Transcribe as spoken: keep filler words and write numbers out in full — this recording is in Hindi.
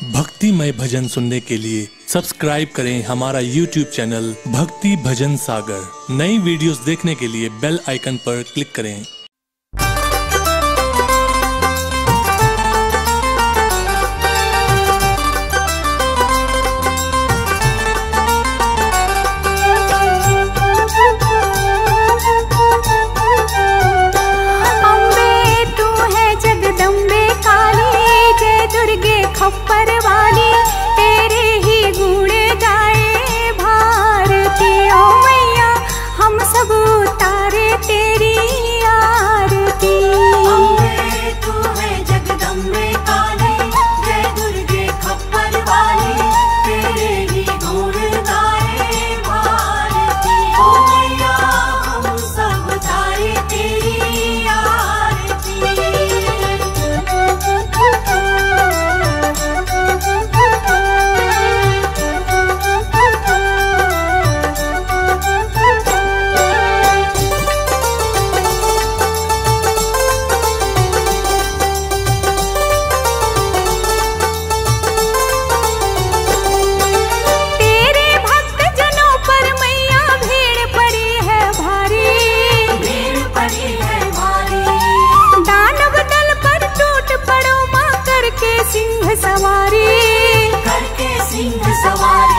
भक्तिमय भजन सुनने के लिए सब्सक्राइब करें हमारा यूट्यूब चैनल भक्ति भजन सागर। नई वीडियोस देखने के लिए बेल आइकन पर क्लिक करें। खप्पर वाली तेरे ही गुण गाए भारती। ओ मैया हम सब उतारे तेरी आरती। अम्बे तू है जगदम्बे काली, जय दुर्गे खप्पर वाली तेरे ही गुण गाए भारती। ओ मैया हम सब उतारे तेरी आरती। सिंह सवारी करके सिंह सवारी।